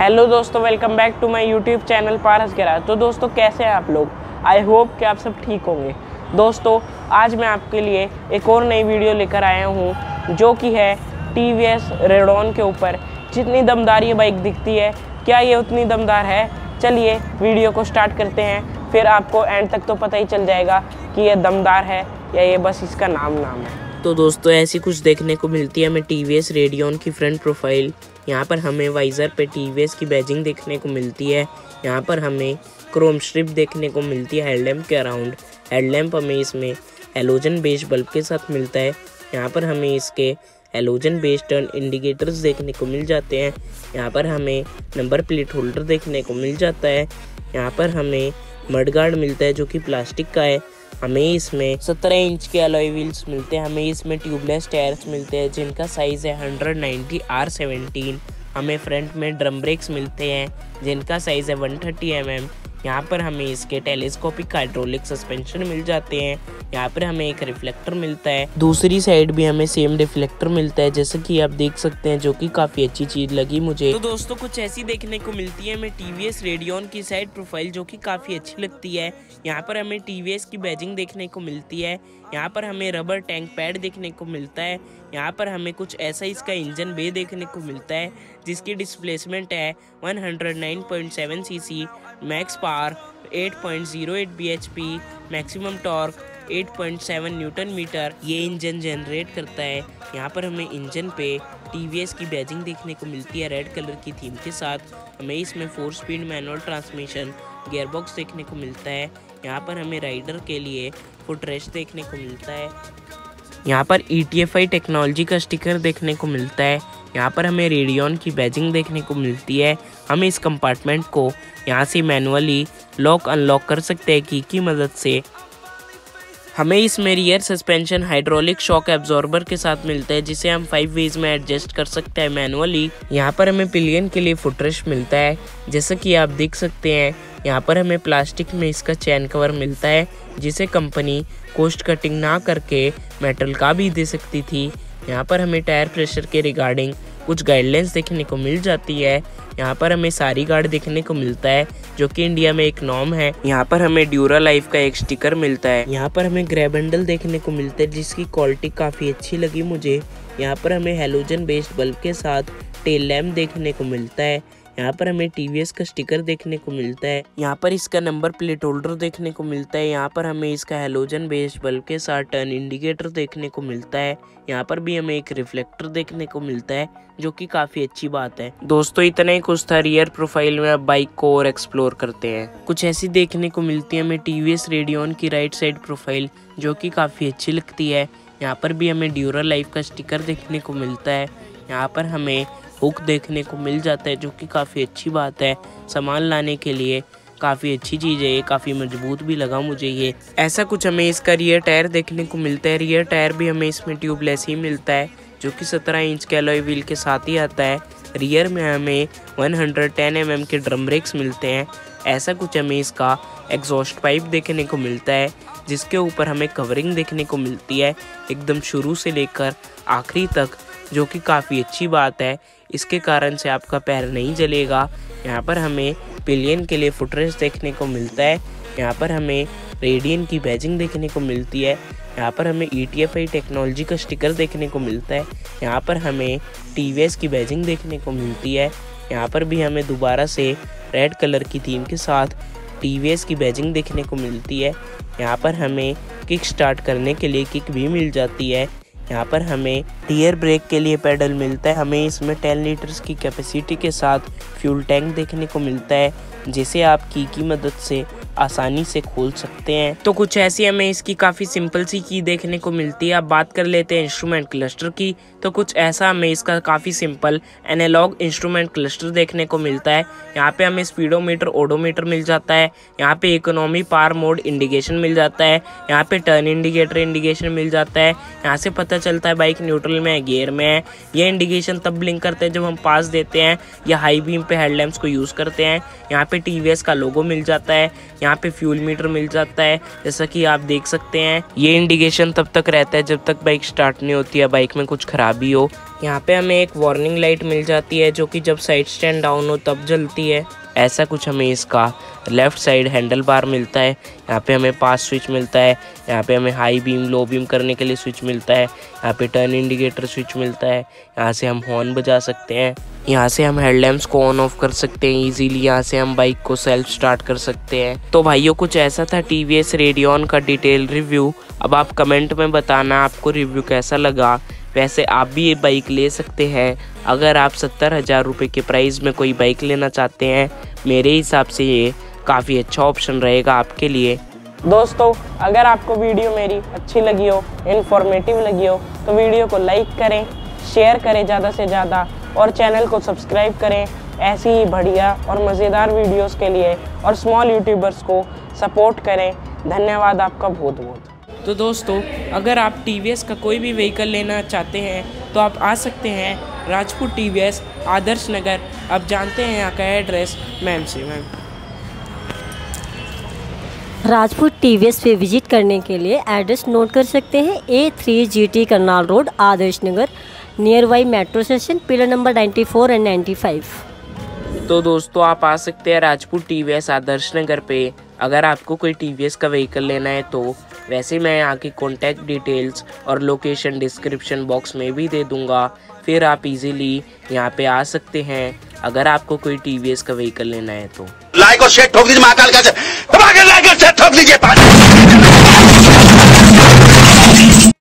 Hello दोस्तों, welcome back to my YouTube channel Paras garage. तो दोस्तों कैसे हैं आप लोग? आई होप कि आप सब ठीक होंगे। दोस्तों आज मैं आपके लिए एक और नई वीडियो लेकर आया हूं जो कि है टीवीएस रेडॉन के ऊपर। जितनी दमदार ये बाइक दिखती है, क्या ये उतनी दमदार है? चलिए वीडियो को स्टार्ट करते हैं, फिर आपको एंड तक तो पता ही चल जाएगा कि ये दमदार है या ये बस इसका नाम है। तो दोस्तों ऐसी कुछ देखने को मिलती है हमें टीवीएस रेडियन की फ्रंट प्रोफाइल। यहाँ पर हमें वाइज़र पे टीवीएस की बैजिंग देखने को मिलती है। यहाँ पर हमें क्रोम स्ट्रिप देखने को मिलती है हेडलैम्प के अराउंड। हेडलैम्प हमें इसमें हेलोजन बेस्ड बल्ब के साथ मिलता है। यहाँ पर हमें इसके हेलोजन बेस्ड टर्न इंडिकेटर्स देखने को मिल जाते हैं। यहाँ पर हमें नंबर प्लेट होल्डर देखने को मिल जाता है। यहाँ पर हमें मड गार्ड मिलता है जो कि प्लास्टिक का है। हमें इसमें 17 इंच के अलॉय व्हील्स मिलते हैं। हमें इसमें ट्यूबलेस टायर्स मिलते हैं जिनका साइज़ है 190 R17। हमें फ्रंट में ड्रम ब्रेक्स मिलते हैं जिनका साइज़ है 130 mm। यहाँ पर हमें इसके टेलीस्कोपिक हाइड्रोलिक सस्पेंशन मिल जाते हैं। यहाँ पर हमें एक रिफ्लेक्टर मिलता है। दूसरी साइड भी हमें सेम रिफ्लेक्टर मिलता है जैसे कि आप देख सकते हैं, जो कि काफ़ी अच्छी चीज़ लगी मुझे। तो दोस्तों कुछ ऐसी देखने को मिलती है हमें टीवीएस रेडियन की साइड प्रोफाइल, जो कि काफ़ी अच्छी लगती है। यहाँ पर हमें टीवीएस की बैजिंग देखने को मिलती है। यहाँ पर हमें रबर टैंक पैड देखने को मिलता है। यहाँ पर हमें कुछ ऐसा इसका इंजन बे देखने को मिलता है जिसकी डिस्प्लेसमेंट है 109.7 cc, max power 8.08 bhp, maximum torque 8.7 newton metre ये इंजन जनरेट करता है। यहाँ पर हमें इंजन पे टीवीएस की बैजिंग देखने को मिलती है रेड कलर की थीम के साथ। हमें इसमें 4 स्पीड मैनुअल ट्रांसमिशन गियरबॉक्स देखने को मिलता है। यहाँ पर हमें राइडर के लिए फुटरेस्ट देखने को मिलता है। यहाँ पर ETFI टेक्नोलॉजी का स्टिकर देखने को मिलता है। यहाँ पर हमें रेडियन की बैजिंग देखने को मिलती है। हम इस कंपार्टमेंट को यहाँ से मैनुअली लॉक अनलॉक कर सकते हैं की मदद से। हमें इसमें rear suspension hydraulic shock absorber के साथ मिलता है जिसे हम 5 वेज में एडजस्ट कर सकते हैं मैनुअली। यहाँ पर हमें पिलियन के लिए फुटरेस्ट मिलता है जैसा कि आप देख सकते हैं। यहाँ पर हमें प्लास्टिक में इसका चैन कवर मिलता है जिसे कंपनी कॉस्ट कटिंग ना करके मेटल का भी दे सकती थी। यहाँ पर हमें टायर प्रेशर के रिगार्डिंग कुछ गाइडलाइंस देखने को मिल जाती है। यहाँ पर हमें सारी गार्ड देखने को मिलता है जो कि इंडिया में एक नॉर्म है। यहाँ पर हमें ड्यूरा लाइफ का एक स्टिकर मिलता है। यहाँ पर हमें ग्रैब हैंडल देखने को मिलता है जिसकी क्वालिटी काफ़ी अच्छी लगी मुझे। यहाँ पर हमें हेलोजन बेस्ड बल्ब के साथ टेल लैम्प देखने को मिलता है। यहाँ पर हमें टीवीएस का स्टिकर देखने को मिलता है। यहाँ पर इसका नंबर प्लेट होल्डर देखने को मिलता है। यहाँ पर हमें इसका हेलोजन बेस्ड बल्ब के साथ टर्न इंडिकेटर देखने को मिलता है। यहाँ पर भी हमें एक रिफ्लेक्टर देखने को मिलता है जो कि काफ़ी अच्छी बात है। दोस्तों इतना ही कुछ था रियर प्रोफाइल में। अब बाइक को और एक्सप्लोर करते हैं। कुछ ऐसी देखने को मिलती है हमें टीवीएस रेडियन की राइट साइड प्रोफाइल, जो कि काफ़ी अच्छी लगती है। यहाँ पर भी हमें ड्यूरा लाइफ का स्टिकर देखने को मिलता है। यहाँ पर हमें हुक देखने को मिल जाता है जो कि काफ़ी अच्छी बात है। सामान लाने के लिए काफ़ी अच्छी चीज़ है ये, काफ़ी मजबूत भी लगा मुझे ये। ऐसा कुछ हमें इसका रियर टायर देखने को मिलता है। रियर टायर भी हमें इसमें ट्यूबलेस ही मिलता है जो कि 17 इंच के अलॉय व्हील के साथ ही आता है। रियर में हमें 110 mm के ड्रम ब्रेक्स मिलते हैं। ऐसा कुछ हमें इसका एग्जॉस्ट पाइप देखने को मिलता है जिसके ऊपर हमें कवरिंग देखने को मिलती है एकदम शुरू से लेकर आखिरी तक, जो कि काफ़ी अच्छी बात है। इसके कारण से आपका पैर नहीं जलेगा। यहाँ पर हमें पिलियन के लिए फुटरेस्ट देखने को मिलता है। यहाँ पर हमें रेडियन की बैजिंग देखने को मिलती है। यहाँ पर हमें ETFI टेक्नोलॉजी का स्टिकर देखने को मिलता है। यहाँ पर हमें टीवीएस की बैजिंग देखने को मिलती है। यहाँ पर भी हमें दोबारा से रेड कलर की थीम के साथ टीवीएस की बैजिंग देखने को मिलती है। यहाँ पर हमें किक स्टार्ट करने के लिए किक भी मिल जाती है। यहाँ पर हमें टियर ब्रेक के लिए पेडल मिलता है। हमें इसमें 10 लीटर्स की कैपेसिटी के साथ फ्यूल टैंक देखने को मिलता है जिसे आप की मदद से आसानी से खोल सकते हैं। तो कुछ ऐसी हमें इसकी काफ़ी सिंपल सी की देखने को मिलती है। अब बात कर लेते हैं इंस्ट्रूमेंट क्लस्टर की। तो कुछ ऐसा हमें इसका काफ़ी सिंपल एनालॉग इंस्ट्रूमेंट क्लस्टर देखने को मिलता है। यहाँ पे हमें स्पीडोमीटर, ओडोमीटर मिल जाता है। यहाँ पे इकोनॉमी पावर मोड इंडिकेशन मिल जाता है। यहाँ पे टर्न इंडिकेशन मिल जाता है। यहाँ से पता चलता है बाइक न्यूट्रल में है, गियर में है। ये इंडिकेशन तब ब्लिंक करते हैं जब हम पास देते हैं या हाई बीम पे हेडलैम्प्स को यूज़ करते हैं। यहाँ पे टीवीएस का लोगो मिल जाता है। यहाँ पे फ्यूल मीटर मिल जाता है, जैसा कि आप देख सकते हैं। ये इंडिकेशन तब तक रहता है जब तक बाइक स्टार्ट नहीं होती है, बाइक में कुछ खराबी हो। यहाँ पे हमें एक वार्निंग लाइट मिल जाती है जो कि जब साइड स्टैंड डाउन हो तब जलती है। ऐसा कुछ हमें इसका लेफ़्ट साइड हैंडल बार मिलता है। यहाँ पे हमें पास स्विच मिलता है, यहाँ पे हमें हाई बीम लो बीम करने के लिए स्विच मिलता है, यहाँ पे टर्न इंडिकेटर स्विच मिलता है, यहाँ से हम हॉर्न बजा सकते हैं, यहाँ से हम हेडलैम्प्स को ऑन ऑफ कर सकते हैं इजीली, यहाँ से हम बाइक को सेल्फ स्टार्ट कर सकते हैं। तो भाइयों कुछ ऐसा था टीवीएस रेडियन का डिटेल रिव्यू। अब आप कमेंट में बताना आपको रिव्यू कैसा लगा। वैसे आप भी ये बाइक ले सकते हैं अगर आप 70,000 रुपये के प्राइस में कोई बाइक लेना चाहते हैं। मेरे हिसाब से ये काफ़ी अच्छा ऑप्शन रहेगा आपके लिए। दोस्तों अगर आपको वीडियो मेरी अच्छी लगी हो, इन्फॉर्मेटिव लगी हो, तो वीडियो को लाइक करें, शेयर करें ज़्यादा से ज़्यादा और चैनल को सब्सक्राइब करें ऐसी ही बढ़िया और मज़ेदार वीडियोस के लिए, और स्मॉल यूट्यूबर्स को सपोर्ट करें। धन्यवाद आपका बहुत बहुत। तो दोस्तों अगर आप टीवीएस का कोई भी व्हीकल लेना चाहते हैं तो आप आ सकते हैं राजपूत टीवीएस आदर्श नगर। आप जानते हैं यहाँ का एड्रेस मैम से। मैम राजपूत टीवीएस पे विजिट करने के लिए एड्रेस नोट कर सकते हैं। A3 GT Karnal road Adarsh Nagar, nearby metro station, pillar number 94 and 95। तो दोस्तों आप आ सकते हैं राजपूत टीवीएस आदर्श नगर पे अगर आपको कोई टीवीएस का व्हीकल लेना है तो। वैसे मैं यहाँ की कॉन्टैक्ट डिटेल्स और लोकेशन डिस्क्रिप्शन बॉक्स में भी दे दूँगा, फिर आप इजीली यहाँ पे आ सकते हैं अगर आपको कोई टीवीएस का व्हीकल लेना है तो। लाइक और शेयर ठोक दीजिए, महाकाल का लाइक और शेयर ठोक दीजिए।